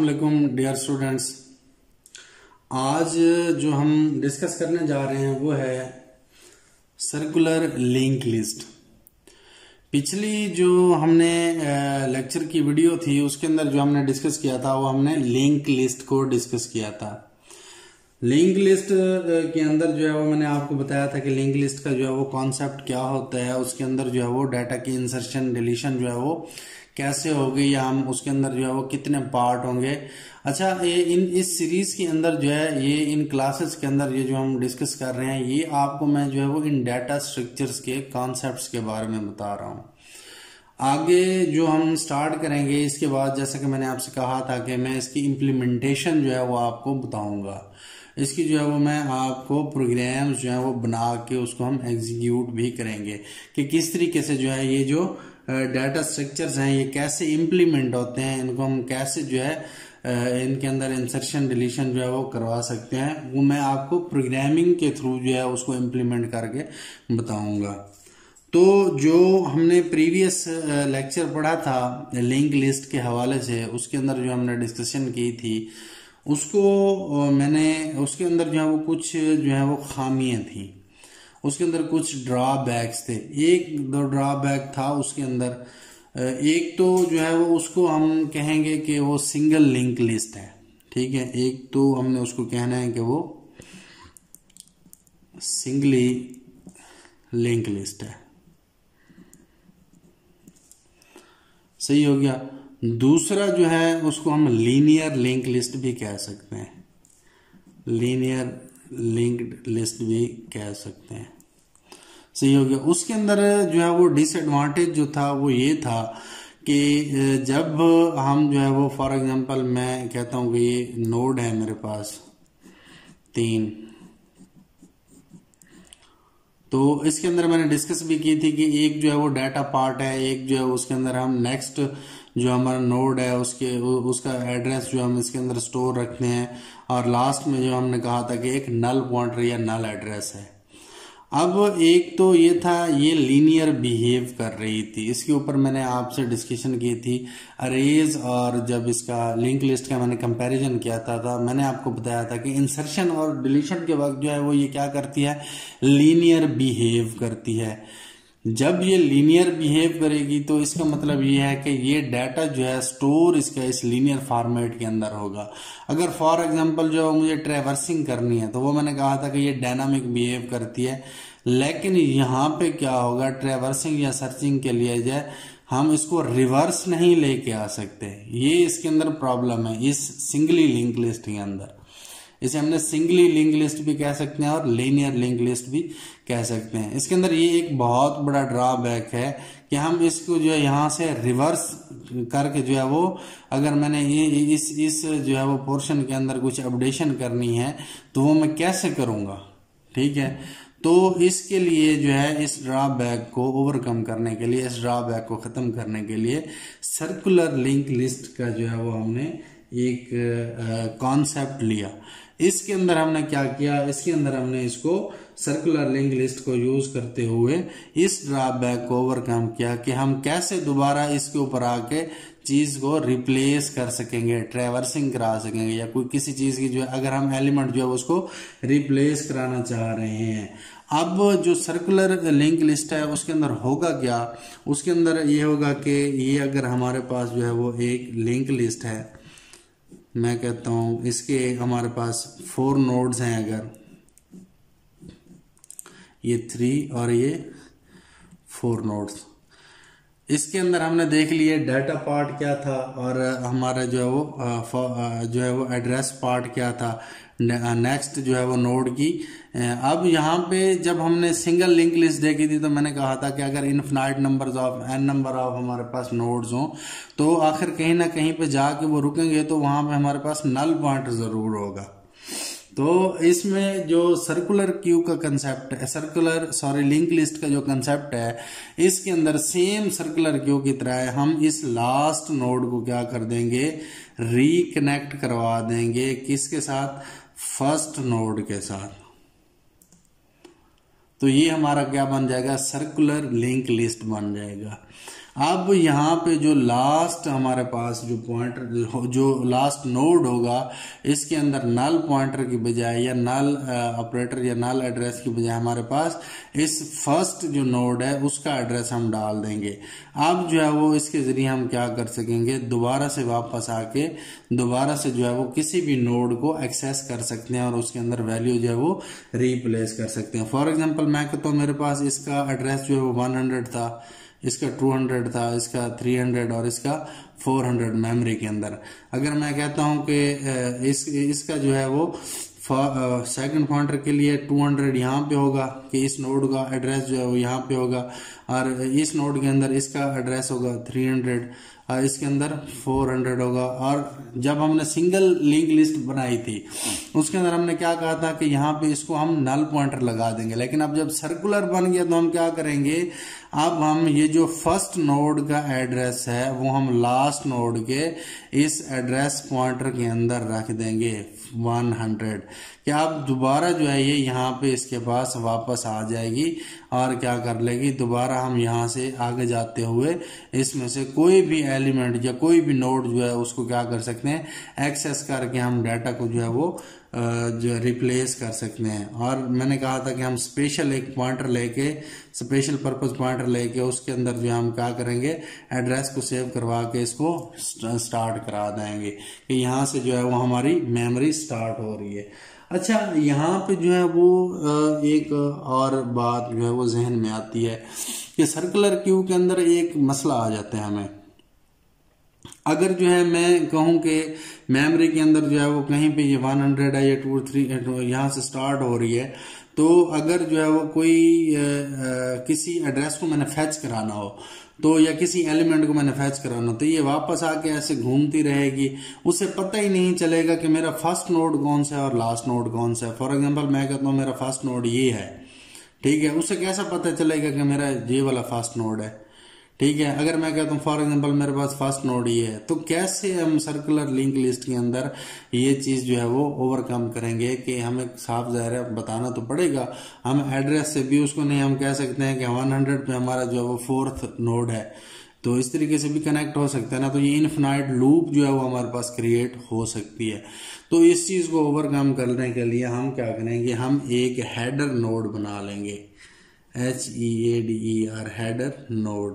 अस्सलामुअलैकुम dear students. आज जो हम डिस्कस करने जा रहे हैं वो है सर्कुलर लिंक लिस्ट। पिछली जो हमने लेक्चर की वीडियो थी उसके अंदर जो हमने डिस्कस किया था वो हमने लिंक लिस्ट को डिस्कस किया था। लिंक लिस्ट के अंदर जो है वो मैंने आपको बताया था कि लिंक लिस्ट का जो है वो कॉन्सेप्ट क्या होता है, उसके अंदर जो है वो डाटा की इंसर्शन डिलीशन जो है वो कैसे होगी, या हम उसके अंदर जो है वो कितने पार्ट होंगे। अच्छा, ये इस सीरीज के अंदर जो है ये इन क्लासेस के अंदर ये जो हम डिस्कस कर रहे हैं ये आपको मैं जो है वो इन डाटा स्ट्रक्चर्स के कॉन्सेप्ट्स के बारे में बता रहा हूँ। आगे जो हम स्टार्ट करेंगे इसके बाद, जैसा कि मैंने आपसे कहा था कि मैं इसकी इम्प्लीमेंटेशन जो है वो आपको बताऊंगा। इसकी जो है वो मैं आपको प्रोग्राम्स जो है वो बना के उसको हम एग्जीक्यूट भी करेंगे कि किस तरीके से जो है ये जो डाटा स्ट्रक्चर्स हैं ये कैसे इम्प्लीमेंट होते हैं, इनको हम कैसे जो है इनके अंदर इंसर्शन डिलीशन जो है वो करवा सकते हैं, वो मैं आपको प्रोग्रामिंग के थ्रू जो है उसको इम्प्लीमेंट करके बताऊंगा। तो जो हमने प्रीवियस लेक्चर पढ़ा था लिंक लिस्ट के हवाले से, उसके अंदर जो हमने डिस्कशन की थी उसको मैंने उसके अंदर जो है वो कुछ जो है वो खामियां थी, उसके अंदर कुछ ड्रॉबैक्स थे। एक दो ड्रॉबैक था उसके अंदर। एक तो जो है वो उसको हम कहेंगे कि वो सिंगल लिंक लिस्ट है, ठीक है। एक तो हमने उसको कहना है कि वो सिंगली लिंक लिस्ट है, सही हो गया। दूसरा जो है उसको हम लीनियर लिंक लिस्ट भी कह सकते हैं, लीनियर लिंक्ड लिस्ट भी कह सकते हैं, सही हो गया। उसके अंदर जो है वो डिसएडवांटेज जो था वो ये था कि जब हम जो है वो फॉर एग्जांपल मैं कहता हूं कि ये नोड है मेरे पास 3, तो इसके अंदर मैंने डिस्कस भी की थी कि एक जो है वो डाटा पार्ट है, एक जो है उसके अंदर हम नेक्स्ट जो हमारा नोड है उसका एड्रेस जो हम इसके अंदर स्टोर रखते हैं, और लास्ट में जो हमने कहा था कि एक नल पॉइंटर या नल एड्रेस है। अब एक तो ये था ये लीनियर बिहेव कर रही थी, इसके ऊपर मैंने आपसे डिस्कशन की थी अरेज, और जब इसका लिंक लिस्ट का मैंने कंपैरिजन किया था मैंने आपको बताया था कि इंसर्शन और डिलीशन के वक्त जो है वो ये क्या करती है, लीनियर बिहेव करती है। जब ये लीनियर बिहेव करेगी तो इसका मतलब ये है कि ये डाटा जो है स्टोर इसका इस लीनियर फॉर्मेट के अंदर होगा। अगर फॉर एग्जांपल जो मुझे ट्रैवर्सिंग करनी है तो वो मैंने कहा था कि ये डायनामिक बिहेव करती है, लेकिन यहाँ पे क्या होगा, ट्रैवर्सिंग या सर्चिंग के लिए जो हम इसको रिवर्स नहीं लेके आ सकते, ये इसके अंदर प्रॉब्लम है इस सिंगली लिंक लिस्ट के अंदर। इसे हमने सिंगली लिंक लिस्ट भी कह सकते हैं और लीनियर लिंक लिस्ट भी कह सकते हैं। इसके अंदर ये एक बहुत बड़ा ड्रॉबैक है कि हम इसको जो है यहाँ से रिवर्स करके जो है वो, अगर मैंने ये इस जो है वो पोर्शन के अंदर कुछ अपडेशन करनी है तो वो मैं कैसे करूँगा, ठीक है। तो इसके लिए जो है इस ड्रॉबैक को ओवरकम करने के लिए, इस ड्रॉबैक को ख़त्म करने के लिए सर्कुलर लिंक लिस्ट का जो है वो हमने एक कॉन्सेप्ट लिया। इसके अंदर हमने क्या किया, इसके अंदर हमने इसको सर्कुलर लिंक लिस्ट को यूज करते हुए इस ड्रॉबैक को ओवरकम किया कि हम कैसे दोबारा इसके ऊपर आके चीज को रिप्लेस कर सकेंगे, ट्रैवर्सिंग करा सकेंगे, या कोई किसी चीज की जो है अगर हम एलिमेंट जो है उसको रिप्लेस कराना चाह रहे हैं। अब जो सर्कुलर लिंक लिस्ट है उसके अंदर होगा क्या, उसके अंदर ये होगा कि ये अगर हमारे पास जो है वो एक लिंक लिस्ट है, मैं कहता हूं इसके हमारे पास 4 नोड्स हैं, अगर ये 3 और ये 4 नोड्स, इसके अंदर हमने देख लिए डाटा पार्ट क्या था और हमारा जो है वो एड्रेस पार्ट क्या था, नेक्स्ट जो है वो नोड की। अब यहाँ पे जब हमने सिंगल लिंक लिस्ट देखी थी तो मैंने कहा था कि अगर infinite numbers of N number of हमारे पास नोड्स हों तो आखिर कहीं ना कहीं पे जाके वो रुकेंगे, तो वहां पे हमारे पास नल पॉइंटर जरूर होगा। तो इसमें जो सर्कुलर क्यू का कंसेप्ट है, लिंक लिस्ट का जो कंसेप्ट है, इसके अंदर सेम सर्कुलर क्यू की तरह है, हम इस लास्ट नोड को क्या कर देंगे, रिकनेक्ट करवा देंगे, किसके साथ, फर्स्ट नोड के साथ। तो ये हमारा क्या बन जाएगा, सर्कुलर लिंक लिस्ट बन जाएगा। अब यहाँ पे जो लास्ट हमारे पास जो पॉइंटर जो लास्ट नोड होगा, इसके अंदर नल पॉइंटर की बजाय या नल ऑपरेटर या नल एड्रेस की बजाय हमारे पास इस फर्स्ट जो नोड है उसका एड्रेस हम डाल देंगे। अब जो है वो इसके जरिए हम क्या कर सकेंगे, दोबारा से वापस आके दोबारा से जो है वो किसी भी नोड को एक्सेस कर सकते हैं और उसके अंदर वैल्यू जो है वो रिप्लेस कर सकते हैं। फॉर एग्जांपल मैं कहता हूँ मेरे पास इसका एड्रेस जो है वो 100 था, इसका 200 था, इसका 300 और इसका 400 मेमोरी के अंदर। अगर मैं कहता हूं कि इसका जो है वो सेकंड पॉइंटर के लिए 200 यहाँ पे होगा कि इस नोड का एड्रेस जो है वो यहाँ पे होगा, और इस नोड के अंदर इसका एड्रेस होगा 300 और इसके अंदर 400 होगा। और जब हमने सिंगल लिंक लिस्ट बनाई थी उसके अंदर हमने क्या कहा था कि यहाँ पे इसको हम नल पॉइंटर लगा देंगे, लेकिन अब जब सर्कुलर बन गया तो हम क्या करेंगे, अब हम ये जो फर्स्ट नोड का एड्रेस है वो हम लास्ट नोड के इस एड्रेस पॉइंटर के अंदर रख देंगे 100, कि अब दोबारा जो है ये यहाँ पे इसके पास वापस आ जाएगी और क्या कर लेगी, दोबारा हम यहाँ से आगे जाते हुए इसमें से कोई भी एलिमेंट या कोई भी नोड जो है उसको क्या कर सकते हैं, एक्सेस करके हम डाटा को जो है वो जो रिप्लेस कर सकते हैं। और मैंने कहा था कि हम स्पेशल एक पॉइंटर लेके, स्पेशल पर्पस पॉइंटर लेके उसके अंदर जो हम क्या करेंगे, एड्रेस को सेव करवा के इसको स्टार्ट करा देंगे कि यहाँ से जो है वो हमारी मेमोरी स्टार्ट हो रही है। अच्छा, यहाँ पे जो है वो एक और बात जो है वो जहन में आती है कि सर्कुलर क्यू के अंदर एक मसला आ जाता है हमें। अगर जो है मैं कहूं कि मेमोरी के अंदर जो है वो कहीं पे ये 100 है या 2-3 यहाँ से स्टार्ट हो रही है, तो अगर जो है वो कोई किसी एड्रेस को मैंने फैच कराना हो तो या किसी एलिमेंट को मैंने फैच कराना हो तो ये वापस आके ऐसे घूमती रहेगी, उसे पता ही नहीं चलेगा कि मेरा फर्स्ट नोड कौन सा है और लास्ट नोड कौन सा है। फॉर एग्जांपल मैं कहता हूँ मेरा फर्स्ट नोड ये है, ठीक है, उसे कैसा पता चलेगा कि मेरा ये वाला फर्स्ट नोड है, ठीक है। अगर मैं कहता हूँ फॉर एग्जांपल मेरे पास फर्स्ट नोड ये है, तो कैसे हम सर्कुलर लिंक लिस्ट के अंदर ये चीज जो है वो ओवरकम करेंगे कि हमें साफ ज़ाहिर है बताना तो पड़ेगा। हम एड्रेस से भी उसको नहीं हम कह सकते हैं कि 100 पे हमारा जो है वो फोर्थ नोड है, तो इस तरीके से भी कनेक्ट हो सकता है ना, तो ये इनफिनाइट लूप जो है वो हमारे पास क्रिएट हो सकती है। तो इस चीज को ओवरकम करने के लिए हम क्या करेंगे, हम एक हेडर नोड बना लेंगे, HEADER हेडर नोड,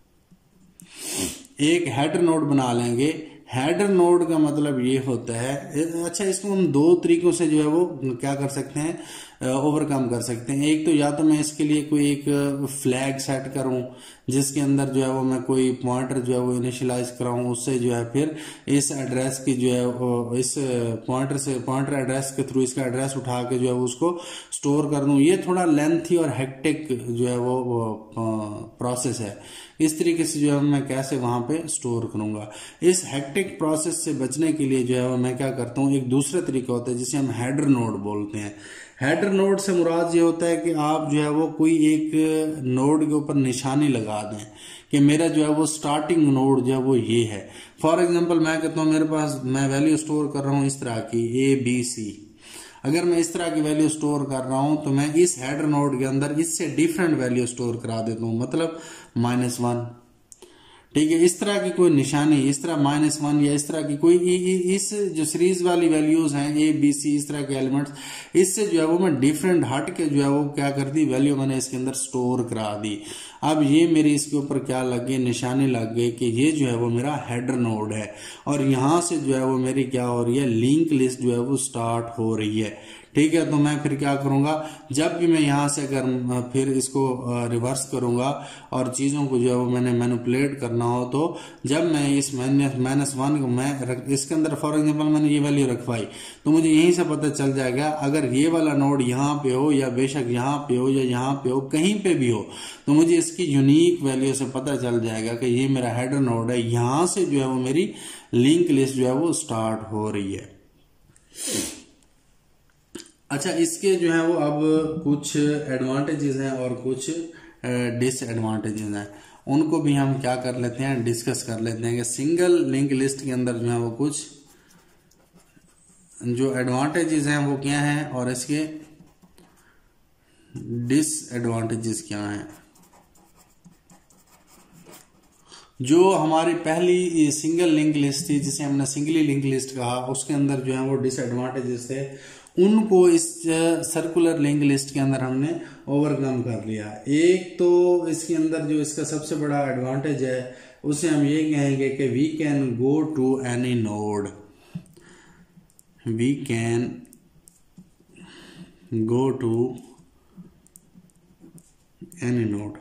एक हेडर नोड बना लेंगे। हेडर नोड का मतलब ये होता है, अच्छा इसको हम दो तरीकों से जो है वो क्या कर सकते हैं, ओवरकम कर सकते हैं। एक तो या तो मैं इसके लिए कोई एक फ्लैग सेट करूं जिसके अंदर जो है वो मैं कोई पॉइंटर जो है वो इनिशियलाइज कराऊं, उससे जो है फिर इस एड्रेस की जो है इस पॉइंटर से पॉइंटर एड्रेस के थ्रू इसका एड्रेस उठा के जो है उसको स्टोर कर दूं। ये थोड़ा लेंथी और हेक्टिक जो है वो प्रोसेस है। इस तरीके से जो है मैं कैसे वहां पे स्टोर करूंगा, इस हेक्टिक प्रोसेस से बचने के लिए जो है मैं क्या करता हूँ, एक दूसरा तरीका होता है जिसे हम हेडर नोड बोलते हैं। हेडर नोड से मुराद ये होता है कि आप जो है वो कोई एक नोड के ऊपर निशानी लगा दें कि मेरा जो है वो स्टार्टिंग नोड जो है वो ये है। फॉर एग्जांपल मैं कहता हूँ मेरे पास मैं वैल्यू स्टोर कर रहा हूँ इस तरह की ABC, अगर मैं इस तरह की वैल्यू स्टोर कर रहा हूं तो मैं इस हेडर नोड के अंदर इससे डिफरेंट वैल्यू स्टोर करा देता हूं, मतलब -1, ठीक है। इस तरह की कोई निशानी, इस तरह -1 या इस तरह की कोई इस जो सीरीज वाली वैल्यूज हैं ABC, इस तरह के एलिमेंट्स, इससे जो है वो मैं डिफरेंट हट के जो है वो क्या कर दी, वैल्यू मैंने इसके अंदर स्टोर करा दी। अब ये मेरी इसके ऊपर क्या लग गई, निशानी लग गई कि ये जो है वो मेरा हेडर नोड है और यहां से जो है वो मेरी क्या हो रही है, लिंक लिस्ट जो है वो स्टार्ट हो रही है, ठीक है। तो मैं फिर क्या करूंगा, जब भी मैं यहां से अगर फिर इसको रिवर्स करूंगा और चीजों को जो है वो मैंने मैनिपुलेट करना हो, तो जब मैं इस -1 को मैं इसके अंदर फॉर एग्जांपल मैंने ये वैल्यू रखवाई तो मुझे यहीं से पता चल जाएगा, अगर ये वाला नोड यहाँ पे हो या बेशक यहाँ पे हो या यहाँ पे हो, कहीं पे भी हो, तो मुझे इसकी यूनिक वैल्यू से पता चल जाएगा कि ये मेरा हेडर नोड है, यहां से जो है वो मेरी लिंक लिस्ट जो है वो स्टार्ट हो रही है। अच्छा, इसके जो है वो अब कुछ एडवांटेजेस हैं और कुछ डिसएडवांटेजेस हैं, उनको भी हम क्या कर लेते हैं, डिस्कस कर लेते हैं कि सिंगल लिंक लिस्ट के अंदर जो है वो कुछ जो एडवांटेजेस हैं वो क्या हैं और इसके डिसएडवांटेजेस क्या हैं। जो हमारी पहली सिंगल लिंक लिस्ट थी, जिसे हमने सिंगली लिंक लिस्ट कहा, उसके अंदर जो है वो डिसएडवांटेजेस थे, उनको इस सर्कुलर लिंक लिस्ट के अंदर हमने ओवरकम कर लिया। एक तो इसके अंदर जो इसका सबसे बड़ा एडवांटेज है उसे हम ये कहेंगे कि we can go to any node, we can go to any node.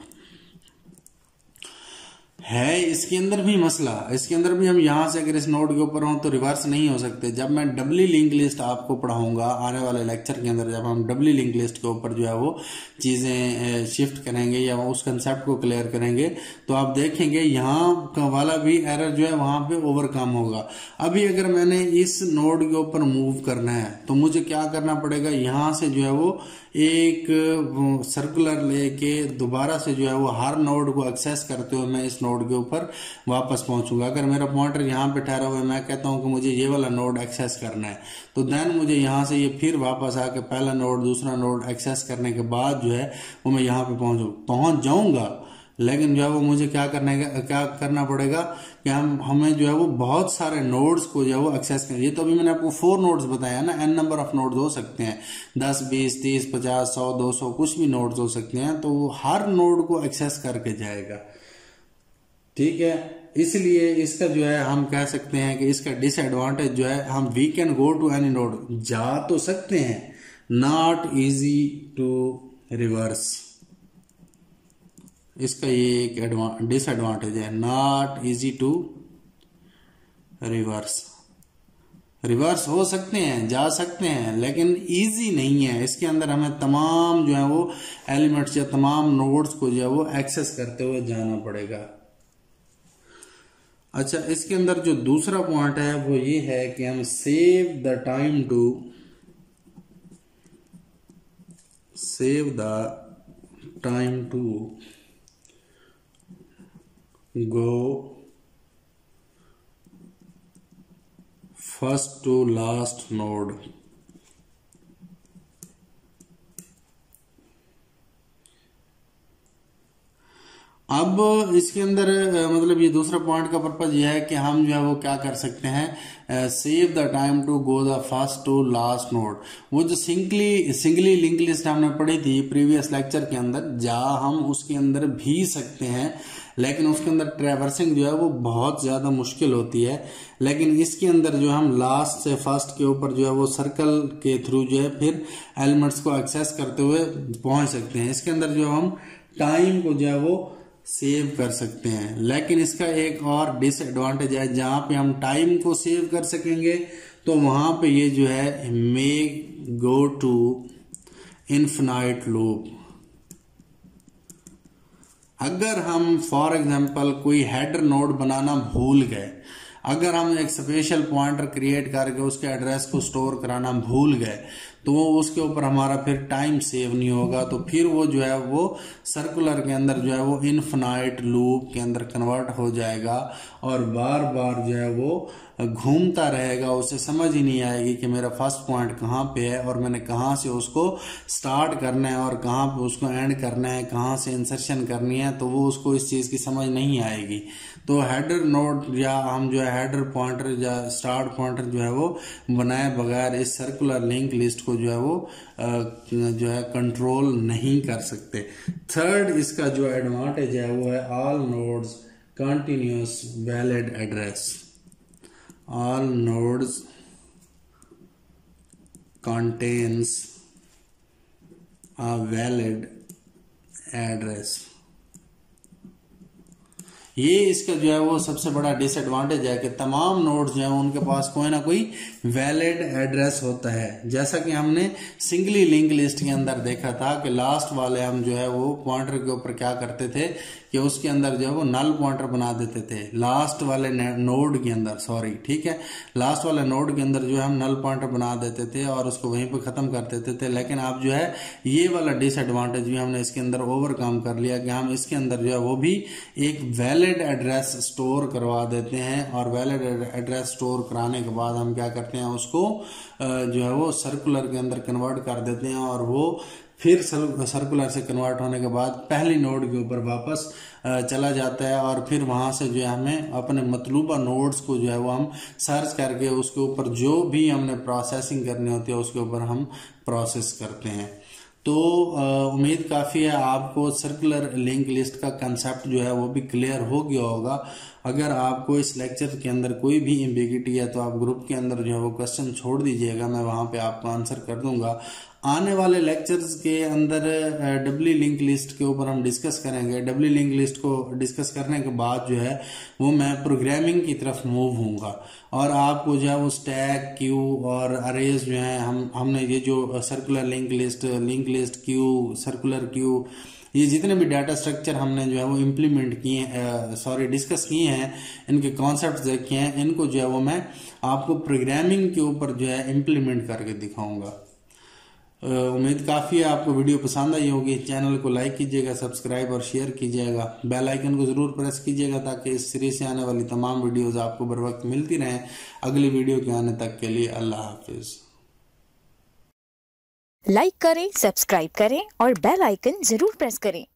है इसके अंदर भी मसला, इसके अंदर भी हम यहां से अगर इस नोड के ऊपर हों तो रिवर्स नहीं हो सकते। जब मैं डबली लिंक लिस्ट आपको पढ़ाऊंगा आने वाले लेक्चर के अंदर, जब हम डबली लिंक लिस्ट के ऊपर जो है वो चीजें शिफ्ट करेंगे या उस कंसेप्ट को क्लियर करेंगे, तो आप देखेंगे यहाँ वाला भी एरर जो है वहां पे ओवरकम होगा। अभी अगर मैंने इस नोड के ऊपर मूव करना है तो मुझे क्या करना पड़ेगा, यहां से जो है वो एक सर्कुलर लेके दोबारा से जो है वो हर नोड को एक्सेस करते हुए मैं इस नोड के ऊपर वापस पहुंचूंगा। अगर मेरा पॉइंटर यहाँ पे ठहरा हुआ है, मैं कहता हूं कि मुझे ये वाला नोड एक्सेस करना है, तो देन मुझे यहाँ से ये फिर वापस आके पहला नोड दूसरा नोड एक्सेस करने के बाद जो है वो मैं यहाँ पे पहुंच जाऊंगा। लेकिन जो है वो मुझे क्या करना पड़ेगा कि हमें जो है वो बहुत सारे नोड्स को जो है वो एक्सेस करें। ये तो अभी मैंने आपको 4 नोड्स बताया ना, n नंबर ऑफ नोड्स हो सकते हैं, 10 20 30 50 100 200 कुछ भी नोड्स हो सकते हैं, तो वो हर नोड को एक्सेस करके जाएगा। ठीक है, इसलिए इसका जो है हम कह सकते हैं कि इसका डिसएडवांटेज जो है, हम we can go to any node, जा तो सकते हैं, नॉट इजी टू रिवर्स। इसका ये एक डिसएडवांटेज है, not easy to reverse. Reverse हो सकते हैं, जा सकते हैं, लेकिन इजी नहीं है। इसके अंदर हमें तमाम जो है वो एलिमेंट्स या तमाम नोड्स को जो है वो एक्सेस करते हुए जाना पड़ेगा। अच्छा, इसके अंदर जो दूसरा पॉइंट है वो ये है कि हम save the time to go first to last node। अब इसके अंदर मतलब ये दूसरा पॉइंट का पर्पज ये है कि हम जो है वो क्या कर सकते हैं, save the time to go the first to last node. वो जो सिंगली लिंक लिस्ट हमने पढ़ी थी प्रीवियस लेक्चर के अंदर, जहाँ हम उसके अंदर भी सकते हैं, लेकिन उसके अंदर ट्रैवर्सिंग जो है वो बहुत ज्यादा मुश्किल होती है। लेकिन इसके अंदर जो हम लास्ट से फर्स्ट के ऊपर जो है वो सर्कल के थ्रू जो है फिर एलिमेंट्स को एक्सेस करते हुए पहुंच सकते हैं। इसके अंदर जो हम टाइम को जो है वो सेव कर सकते हैं, लेकिन इसका एक और डिसएडवांटेज है, जहां पे हम टाइम को सेव कर सकेंगे तो वहां पे ये जो है may go to infinite loop. अगर हम फॉर एग्जांपल कोई हेडर नोड बनाना भूल गए, अगर हम एक स्पेशल पॉइंटर क्रिएट करके उसके एड्रेस को स्टोर कराना भूल गए, तो वो उसके ऊपर हमारा फिर टाइम सेव नहीं होगा, तो फिर वो जो है वो सर्कुलर के अंदर जो है वो इन्फिनाइट लूप के अंदर कन्वर्ट हो जाएगा और बार बार जो है वो घूमता रहेगा। उसे समझ ही नहीं आएगी कि मेरा फर्स्ट पॉइंट कहाँ पे है और मैंने कहाँ से उसको स्टार्ट करना है और कहाँ पे उसको एंड करना है, कहाँ से इंसर्शन करनी है, तो वो उसको इस चीज़ की समझ नहीं आएगी। तो हेडर नोड या हम जो है हेडर पॉइंटर या स्टार्ट पॉइंटर जो है वो बनाए बगैर इस सर्कुलर लिंक लिस्ट को जो है वो जो है कंट्रोल नहीं कर सकते। थर्ड इसका जो एडवांटेज है वो है all nodes continuous valid address. All nodes contains a valid address। ये इसका जो है वो सबसे बड़ा डिसएडवांटेज है कि तमाम नोड्स जो है उनके पास कोई ना कोई वैलिड एड्रेस होता है। जैसा कि हमने सिंगली लिंक लिस्ट के अंदर देखा था कि लास्ट वाले हम जो है वो पॉइंटर के ऊपर क्या करते थे कि उसके अंदर जो है वो नल पॉइंटर बना देते थे लास्ट वाले नोड के अंदर, सॉरी ठीक है, लास्ट वाले नोड के अंदर जो है हम नल पॉइंटर बना देते थे और उसको वहीं पे खत्म कर देते थे। लेकिन अब जो है ये वाला डिसएडवांटेज भी हमने इसके अंदर ओवरकम कर लिया कि हम इसके अंदर जो है वो भी एक वैलिड एड्रेस स्टोर करवा देते हैं और वैलिड एड्रेस स्टोर कराने के बाद हम क्या करते हैं, उसको जो है वो सर्कुलर के अंदर कन्वर्ट कर देते हैं और वो फिर सर्कुलर से कन्वर्ट होने के बाद पहली नोड के ऊपर वापस चला जाता है और फिर वहां से जो है हमें अपने मतलूबा नोड्स को जो है वो हम सर्च करके उसके ऊपर जो भी हमने प्रोसेसिंग करनी होती है उसके ऊपर हम प्रोसेस करते हैं। तो उम्मीद काफ़ी है आपको सर्कुलर लिंक लिस्ट का कंसेप्ट जो है वो भी क्लियर हो गया होगा। अगर आपको इस लेक्चर के अंदर कोई भी एम्बिगिटी है तो आप ग्रुप के अंदर जो है वो क्वेश्चन छोड़ दीजिएगा, मैं वहाँ पे आपको आंसर कर दूंगा। आने वाले लेक्चर्स के अंदर डब्ल्यू लिंक लिस्ट के ऊपर हम डिस्कस करेंगे। डब्ल्यू लिंक लिस्ट को डिस्कस करने के बाद जो है वो मैं प्रोग्रामिंग की तरफ मूव होऊंगा और आपको जो है वो स्टैक, क्यू और अरेज जो है हमने ये जो circular link list queue, circular queue, ये जितने भी डाटा स्ट्रक्चर हमने जो है वो इम्प्लीमेंट किए डिस्कस किए हैं, इनके कॉन्सेप्ट देखे हैं, इनको जो है वो मैं आपको प्रोग्रामिंग के ऊपर जो है इम्प्लीमेंट करके दिखाऊंगा। उम्मीद काफ़ी है आपको वीडियो पसंद आई होगी। चैनल को लाइक कीजिएगा, सब्सक्राइब और शेयर कीजिएगा, बेल आइकन को ज़रूर प्रेस कीजिएगा ताकि इस सीरीज से आने वाली तमाम वीडियोस आपको बर वक्त मिलती रहें। अगली वीडियो के आने तक के लिए अल्लाह हाफिज़। लाइक करें, सब्सक्राइब करें और बेल आइकन जरूर प्रेस करें।